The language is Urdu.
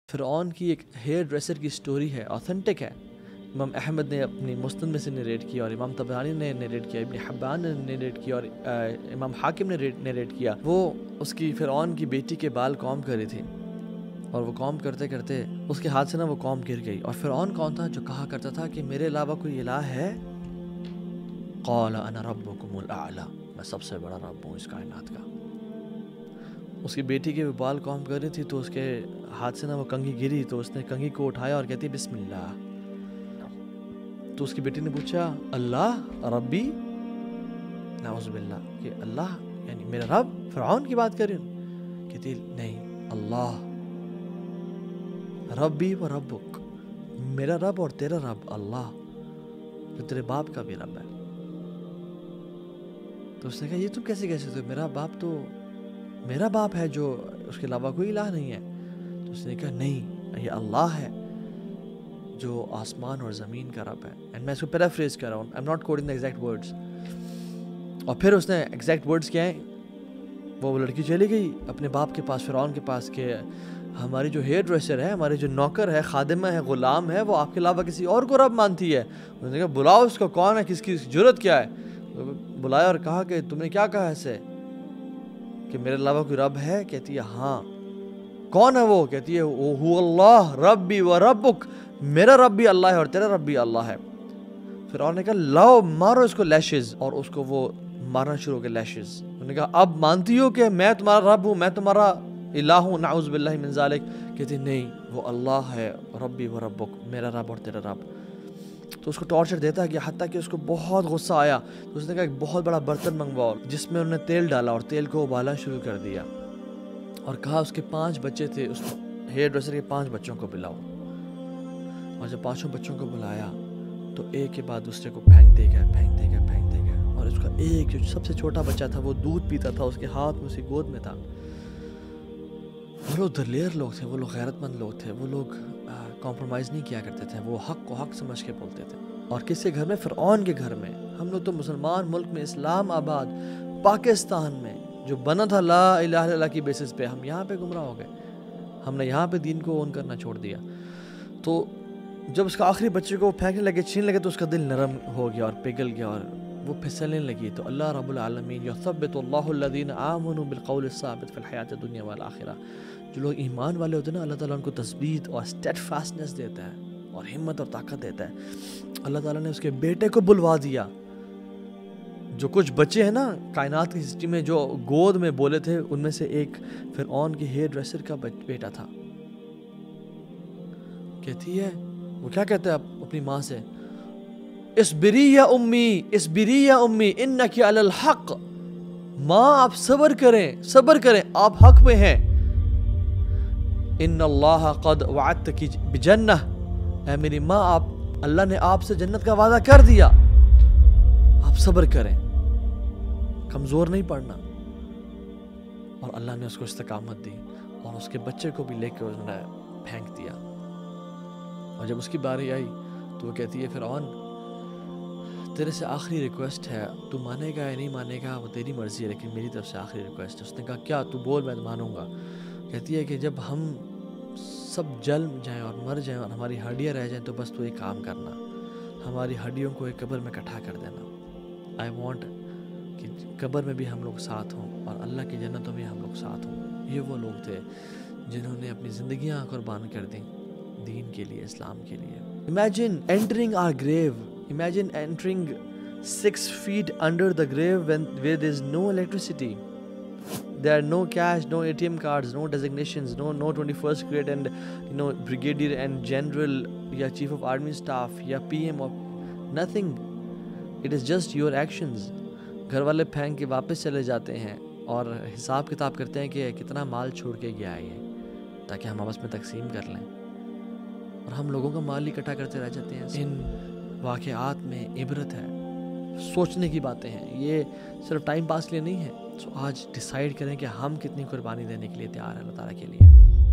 فرعون کی ایک ہیئر ڈریسر کی سٹوری ہے، آتھینٹک ہے۔ امام احمد نے اپنی مسند میں سے نریٹ کیا، اور امام طبرانی نے نریٹ کیا، ابن حبان نے نریٹ کیا، اور امام حاکم نے نریٹ کیا۔ وہ اس کی فرعون کی بیٹی کے بال کام کر رہی تھی، اور وہ کام کرتے کرتے اس کے ہاتھ سے وہ کام گر گئی۔ اور فرعون کون تھا؟ جو کہا کرتا تھا کہ میرے علاوہ کوئی الہ ہے؟ قال انا ربکم الاعلی، میں سب سے بڑا رب ہوں اس کائنات کا۔ اس کی بیٹی کے بال کام کر رہی تھی، تو اس کے ہاتھ سے وہ کنگھی گری، تو اس نے کنگھی کو اٹھایا اور کہتی بسم اللہ۔ تو اس کی بیٹی نے پوچھا اللہ ربی، نعوذ باللہ، کہ اللہ یعنی میرا رب؟ فرعون کی بات کر رہی ہوں؟ کہتی نہیں، اللہ ربی و ربک، میرا رب اور تیرا رب اللہ، جو تیرے باپ کا بھی رب ہے۔ تو اس نے کہا یہ تم کیسے کہہ سکتے ہو؟ میرا باپ تو میرا باپ ہے، جو اس کے علاوہ کوئی الہ نہیں ہے۔ تو اس نے کہا نہیں، یہ اللہ ہے جو آسمان اور زمین کا رب ہے۔ اینڈ میں اس کو پیرافریز کر رہا ہوں، I'm not quoting the exact words۔ اور پھر اس نے ایگزیکٹ ورڈز کیا ہیں، وہ لڑکی چلی گئی اپنے باپ کے پاس، فرعون کے پاس، کہ ہماری جو ہیئر ڈریسر ہے، ہماری جو نوکر ہے، خادمہ ہے، غلام ہے، وہ آپ کے علاوہ کسی اور کو رب مانتی ہے۔ اس نے کہا بلاؤ اس کو، کون ہے، کس کی جرت کیا ہے؟ بلایا اور کہا کہ تم نے کیا کہا ایسے کہ میرے علاوہ کوئی رب ہے؟ کہتی ہے ہاں۔ کون ہے وہ؟ کہتی ہے وہ اللہ ربی و ربک، میرا رب بھی اللہ ہے اور تیرا رب بھی اللہ ہے۔ فرعون نے کہا لاؤ مارو اس کو لیشز، اور اس کو وہ مارنا شروع ہو گیا لیشز۔ انہوں نے کہا اب مانتی ہو کہ میں تمہارا رب ہوں، میں تمہارا الہ ہوں؟ نعوذ باللہ من ذالک۔ کہتی نہیں، وہ اللہ ہے ربی و ربک، میرا رب اور تیرا رب۔ تو اس کو ٹارچر دیتا گیا، حتیٰ کہ اس کو بہت غصہ آیا۔ تو اس نے کہا ایک بہت بڑا برتن منگواؤ، جس میں انہوں نے تیل ڈالا اور تیل کو ابالنا شروع کر دیا، اور کہا اس کے 5 بچے تھے، اس ہیئر ڈریسر کے 5 بچوں کو بلاؤ۔ اور جب 5 بچوں کو بلایا تو ایک کے بعد دوسرے کو پھینکتے گئے۔ اور اس کا ایک جو سب سے چھوٹا بچہ تھا، وہ دودھ پیتا تھا، اس کے ہاتھ میں، اس کی گود میں تھا۔ وہ لوگ دلیر لوگ تھے، وہ لوگ غیرت مند لوگ تھے، وہ لوگ کمپرومائز نہیں کیا کرتے تھے، وہ حق کو حق سمجھ کے بولتے تھے۔ اور کس کے گھر میں؟ فرعون کے گھر میں۔ ہم لوگ تو مسلمان ملک میں، اسلام آباد پاکستان میں، جو بنا تھا لا الہ الا اللہ کی بیسس پہ، ہم یہاں پہ گمراہ ہو گئے، ہم نے یہاں پہ دین کو اون کرنا چھوڑ دیا۔ تو جب اس کا آخری بچے کو پھینکنے لگے، چھین لگے، تو اس کا دل نرم ہو گیا اور پگھل گیا، اور وہ پھسلنے لگی۔ تو اللہ رب العالمین یثبت اللہ الذین آمنوا بالقول الثابت فی الحیات الدنیا والآخرہ، جو لوگ ایمان والے ہوتے ہیں نا، اللہ تعالیٰ ان کو تثبیت اور اسٹیڈ فاسٹنس دیتا ہے، اور ہمت اور طاقت دیتا ہے۔ اللہ تعالیٰ نے اس کے بیٹے کو بلوا دیا۔ جو کچھ بچے ہیں نا کائنات کی ہسٹری میں جو گود میں بولے تھے، ان میں سے ایک فرعون کی ہیئر ڈریسر کا بیٹا تھا۔ کہتی ہے، وہ کیا کہتا ہے اپنی ماں سے؟ اصبری یا امی، اصبری یا امی انکی علی الحق، ماں آپ صبر کریں، آپ حق پہ ہیں۔ ان اللہ قد وعدتکی بجنہ، اے میری ماں، اللہ نے آپ سے جنت کا وعدہ کر دیا، آپ صبر کریں، کمزور نہیں پڑنا۔ اور اللہ نے اس کو استقامت دی، اور اس کے بچے کو بھی لے کے انہوں نے پھینک دیا۔ اور جب اس کی باری آئی تو وہ کہتی ہے فرعون، تیرے سے آخری ریکویسٹ ہے، تو مانے گا یا نہیں مانے گا وہ تیری مرضی ہے، لیکن میری طرف سے آخری ریکویسٹ ہے۔ اس نے کہا کیا؟ تو بول، میں مانوں گا۔ کہتی ہے کہ جب ہم سب جل جائیں اور مر جائیں اور ہماری ہڈیاں رہ جائیں، تو بس تو ایک کام کرنا، ہماری ہڈیوں کو ایک قبر میں اکٹھا کر دینا۔ آئی وانٹ کہ قبر میں بھی ہم لوگ ساتھ ہوں، اور اللہ کی جنتوں میں ہم لوگ ساتھ ہوں۔ یہ وہ لوگ تھے جنہوں نے اپنی زندگیاں قربان کر دیں دین کے لیے، اسلام کے لیے۔ Imagine entering our grave. Imagine entering 6 feet under the grave where there is no electricity. There are no cash, no ATM cards, no designations, no 21st grade and brigadier and general ya chief of army staff ya PM or nothing. It is just your actions. گھر والے پھینک کے واپس چلے جاتے ہیں اور حساب کتاب کرتے ہیں کہ کتنا مال چھوڑ کے گیا ہے یہ، تاکہ ہم آپس میں تقسیم کر لیں، اور ہم لوگوں کا مال اکٹھا کرتے رہ جاتے ہیں۔ ان واقعات میں عبرت ہے، سوچنے کی باتیں ہیں، یہ صرف ٹائم پاس کے لیے نہیں ہے۔ سو آج ڈیسائیڈ کریں کہ ہم کتنی قربانی دینے کے لیے تیار ہیں اللہ تعالیٰ کے لیے۔